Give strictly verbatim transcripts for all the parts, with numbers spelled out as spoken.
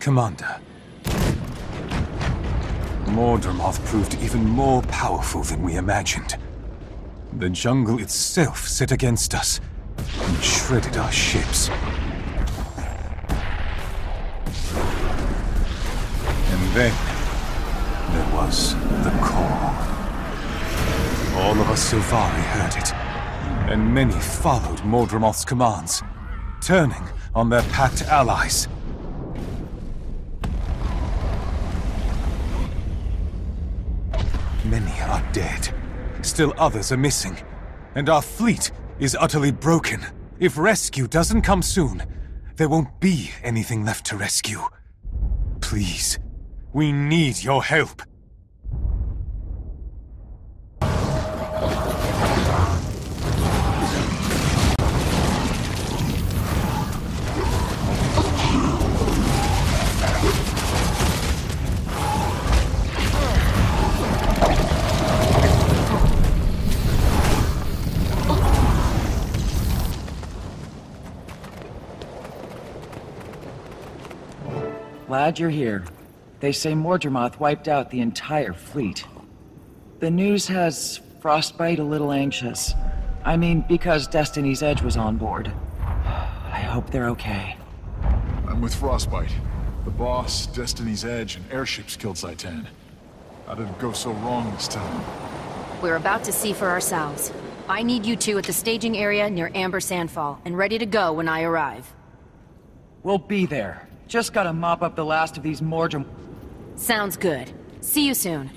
Commander. Mordramoth proved even more powerful than we imagined. The jungle itself set against us and shredded our ships. And then there was the call. All of us Silvari heard it, and many followed Mordramoth's commands, turning on their packed allies. Many are dead. Still others are missing. And our fleet is utterly broken. If rescue doesn't come soon, there won't be anything left to rescue. Please, we need your help. Glad you're here. They say Mordramoth wiped out the entire fleet. The news has Frostbite a little anxious. I mean, because Destiny's Edge was on board. I hope they're okay. I'm with Frostbite. The boss, Destiny's Edge, and airships killed Zaitan. How did it go so wrong this time? We're about to see for ourselves. I need you two at the staging area near Amber Sandfall, and ready to go when I arrive. We'll be there. Just gotta mop up the last of these Mordram... Sounds good. See you soon.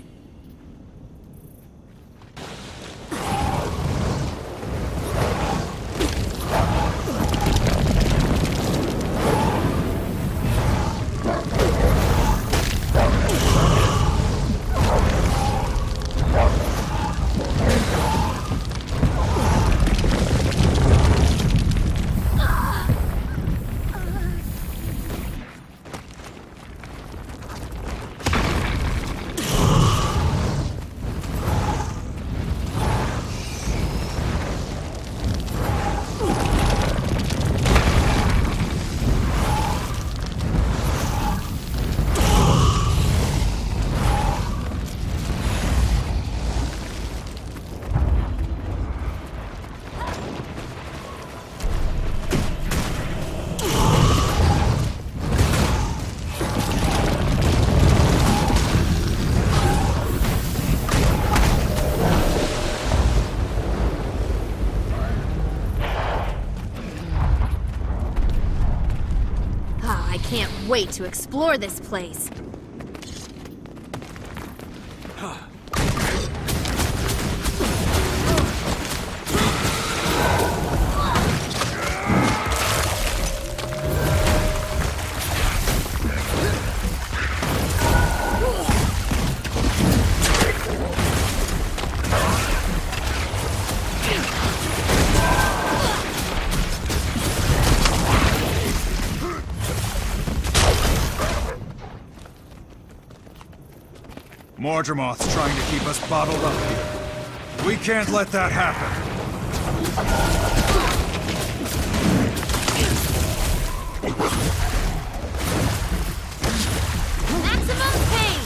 Can't wait to explore this place. Mordramoth's trying to keep us bottled up here. We can't let that happen. Maximum pain!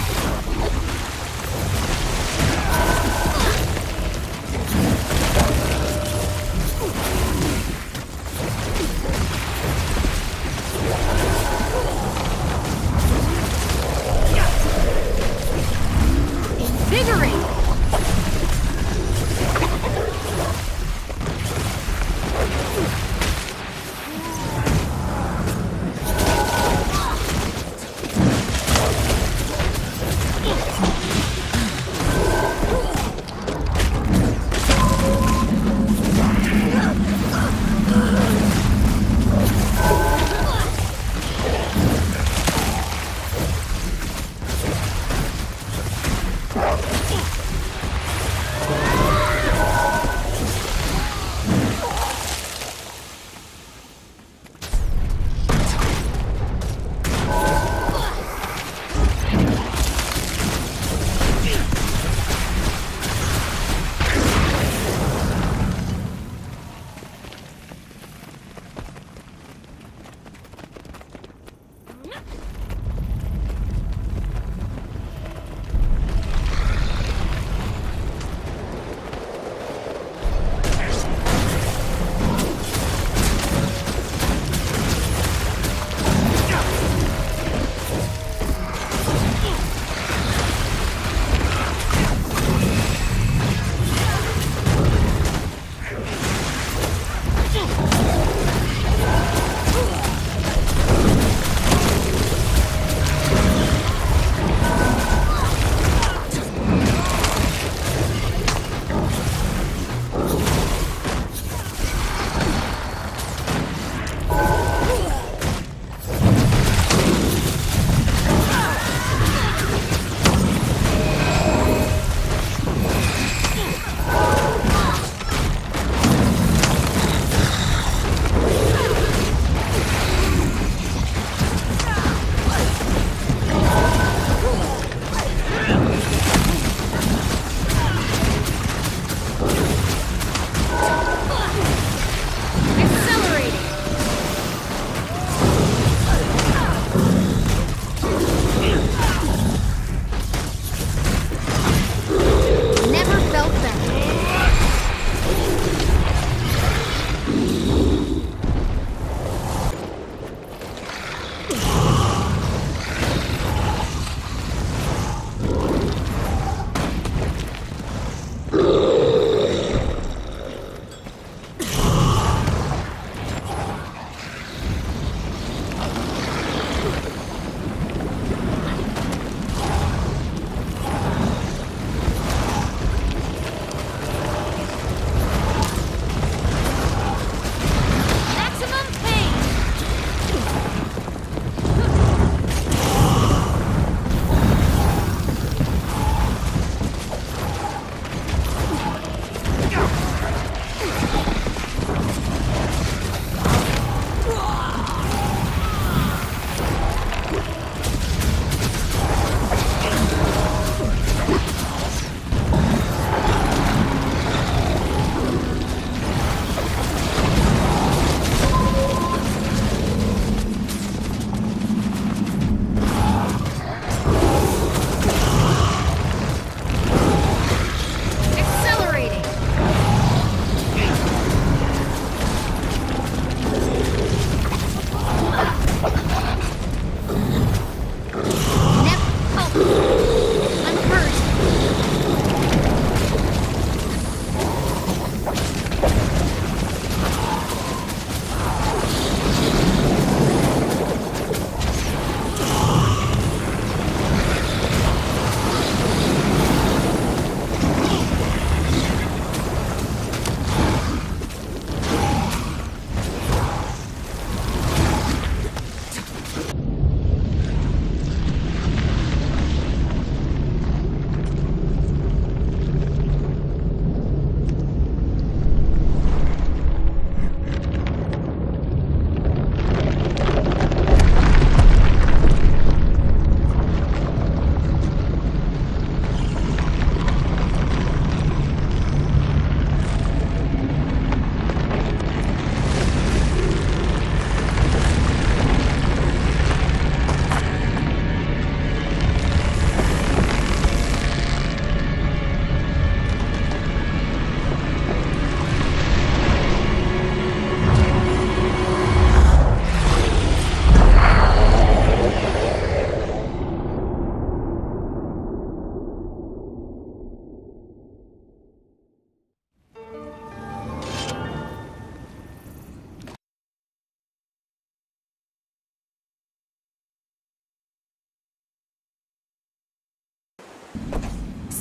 Invigorate!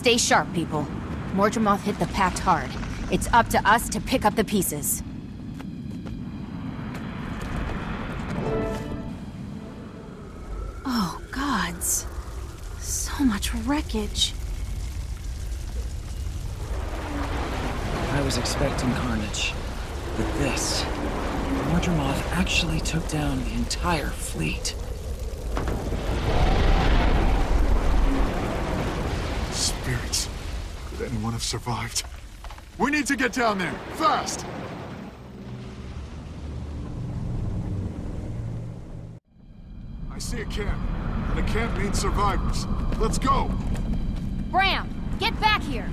Stay sharp, people. Mordremoth hit the Pact hard. It's up to us to pick up the pieces. Oh, gods. So much wreckage. I was expecting carnage. But this... Mordremoth actually took down the entire fleet. Spirits. Could anyone have survived? We need to get down there, fast! I see a camp, and a camp means survivors. Let's go! Bram, get back here!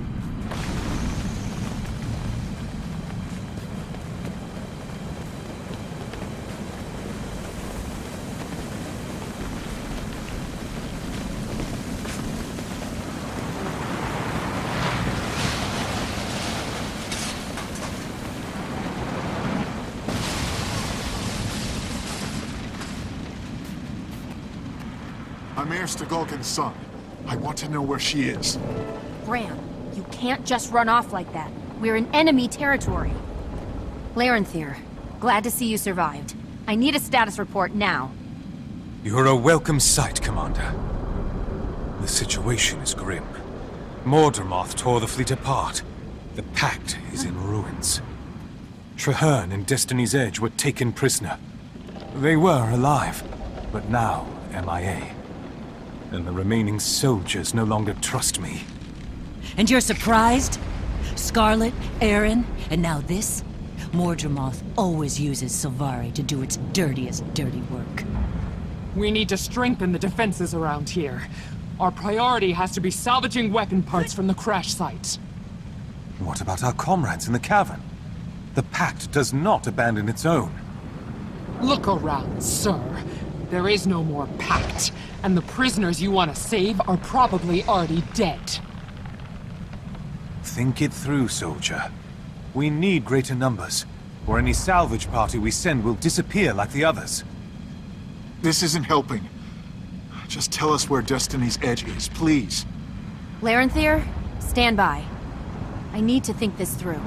I'm Mayor Stagolkin's son. I want to know where she is. Bram, you can't just run off like that. We're in enemy territory. Larenthir, glad to see you survived. I need a status report now. You're a welcome sight, Commander. The situation is grim. Mordremoth tore the fleet apart. The Pact is in ruins. Traherne and Destiny's Edge were taken prisoner. They were alive, but now M I A. And the remaining soldiers no longer trust me. And you're surprised? Scarlet, Aaron, and now this? Mordremoth always uses Sylvari to do its dirtiest dirty work. We need to strengthen the defenses around here. Our priority has to be salvaging weapon parts from the crash site. What about our comrades in the cavern? The Pact does not abandon its own. Look around, sir. There is no more Pact, and the prisoners you want to save are probably already dead. Think it through, soldier. We need greater numbers, or any salvage party we send will disappear like the others. This isn't helping. Just tell us where Destiny's Edge is, please. Larenthir, stand by. I need to think this through.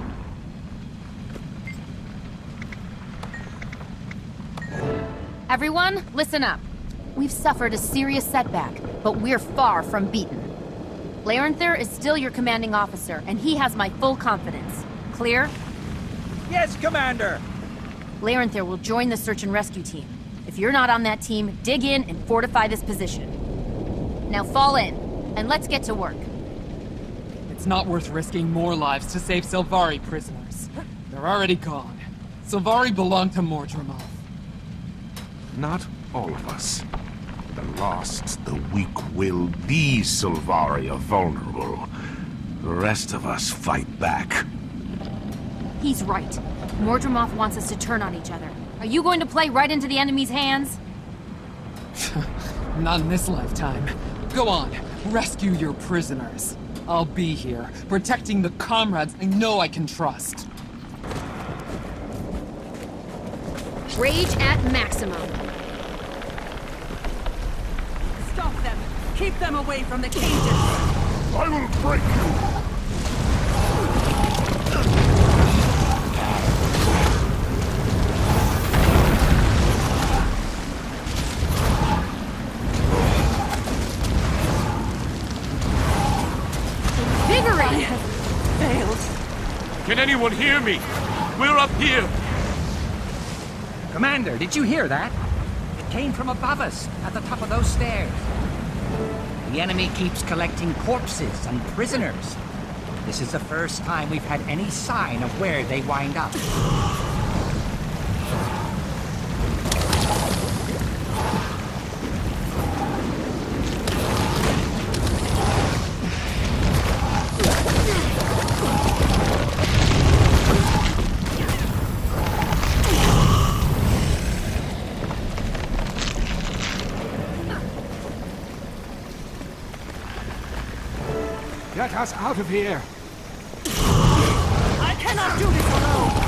Everyone, listen up. We've suffered a serious setback, but we're far from beaten. Larenthir is still your commanding officer, and he has my full confidence. Clear? Yes, Commander! Larenthir will join the search and rescue team. If you're not on that team, dig in and fortify this position. Now fall in, and let's get to work. It's not worth risking more lives to save Sylvari prisoners. They're already gone. Sylvari belong to Mordremoth. Not all of us. The lost, the weak-willed, these Sylvari are vulnerable. The rest of us fight back. He's right. Mordremoth wants us to turn on each other. Are you going to play right into the enemy's hands? Not in this lifetime. Go on, rescue your prisoners. I'll be here, protecting the comrades I know I can trust. Rage at maximum. Stop them! Keep them away from the cages! I will break you! Invigorating! Failed. Can anyone hear me? We're up here! Commander, did you hear that? It came from above us, at the top of those stairs. The enemy keeps collecting corpses and prisoners. This is the first time we've had any sign of where they wind up. Get us out of here! I cannot do this alone!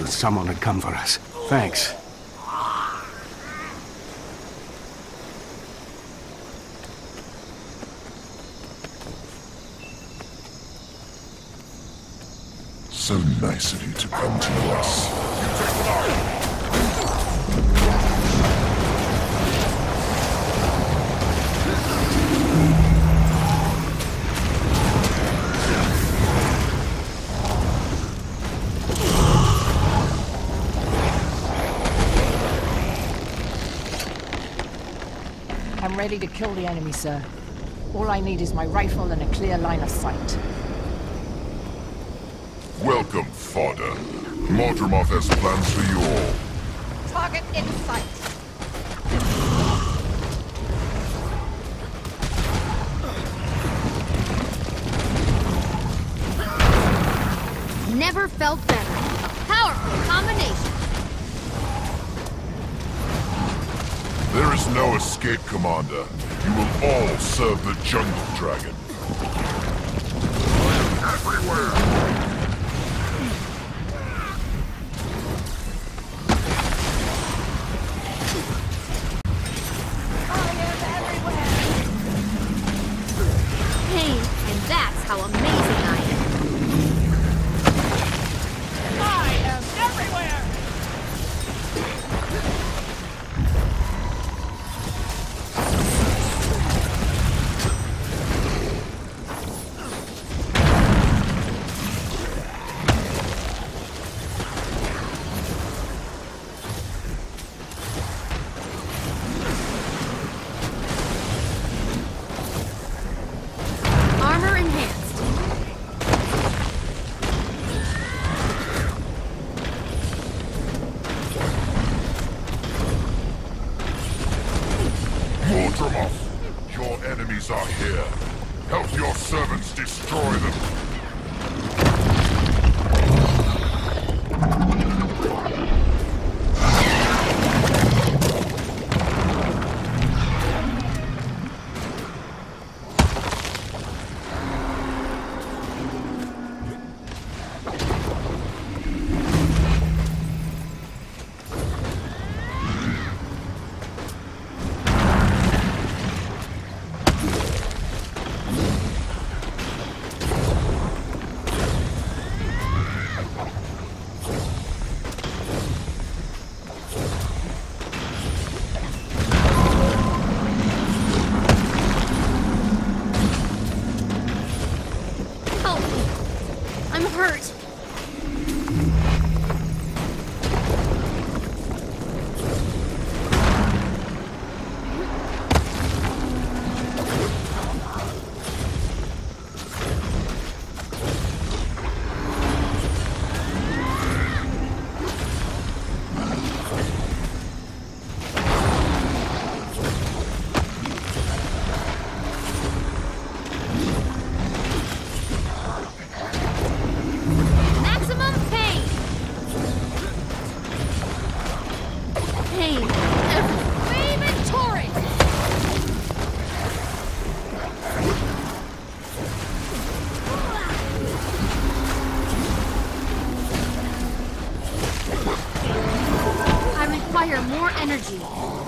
someone had come for us. Thanks. So nice of you to come to us. I'm ready to kill the enemy, sir. All I need is my rifle and a clear line of sight. Welcome, fodder. Mordremoth has plans for you all. Target in sight. Never felt better. A powerful combination. There is no escape, Commander. You will all serve the Jungle Dragon. Everywhere! Pain, and that's how amazing I am. I am everywhere! Armor enhanced. Mordremoth, your enemies are here. Help your servants destroy them. Help me. I'm hurt. Maximum pain. Pain. Wave and torrent. I require more energy.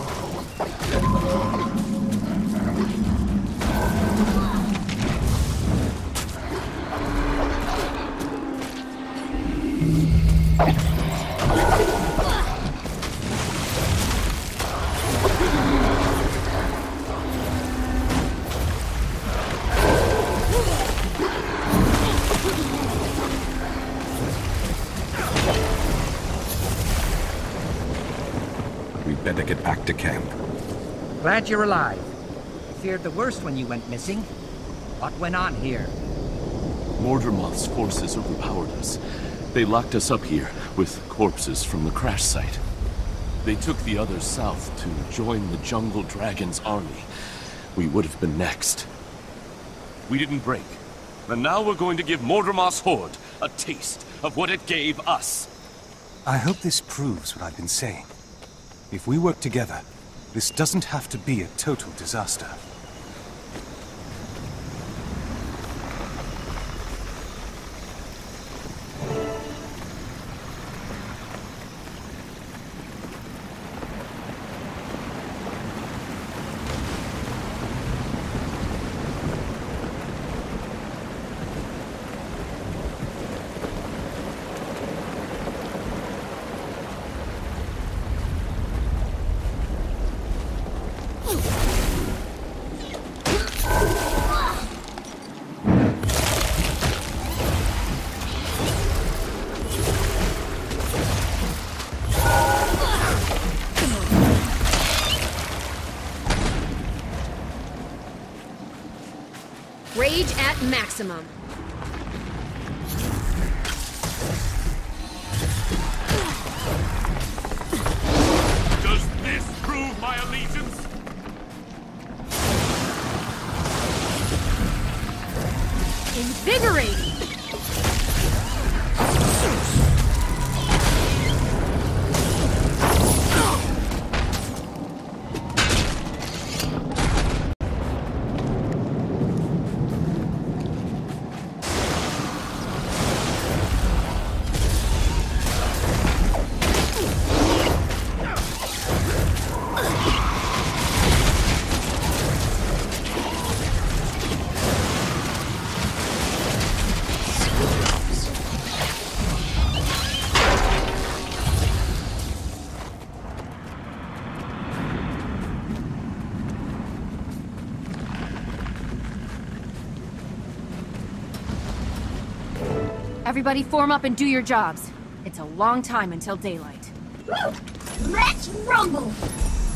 We better get back to camp. Glad you're alive. Feared the worst when you went missing. What went on here? Mordremoth's forces overpowered us. They locked us up here with corpses from the crash site. They took the others south to join the Jungle Dragon's army. We would have been next. We didn't break. And now we're going to give Mordremoth's horde a taste of what it gave us. I hope this proves what I've been saying. If we work together, this doesn't have to be a total disaster. maximum. Does this prove my allegiance? Invigorating! Everybody form up and do your jobs. It's a long time until daylight. Let's rumble!